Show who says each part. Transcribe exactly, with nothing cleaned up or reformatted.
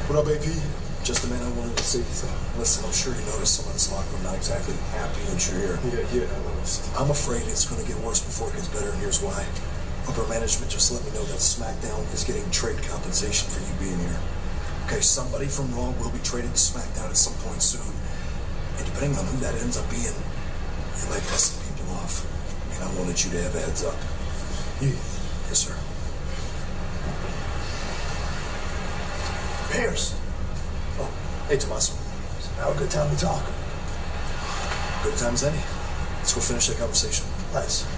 Speaker 1: What up, A P? Just the man I wanted to see. So, listen, I'm sure you noticed some of this locker room not exactly happy that you're here.
Speaker 2: Yeah, yeah, I noticed.
Speaker 1: I'm afraid it's going to get worse before it gets better, and here's why. Upper management just let me know that SmackDown is getting trade compensation for you being here. Okay, somebody from Raw will be traded to SmackDown at some point soon. And depending on who that ends up being, it might piss some people off. And I wanted you to have a heads up.
Speaker 2: Yeah.
Speaker 1: Yes, sir.
Speaker 2: Pierce.
Speaker 1: Oh, hey, Tommaso.
Speaker 2: Now a good time to talk.
Speaker 1: Good time as any. Let's go finish that conversation.
Speaker 2: Nice.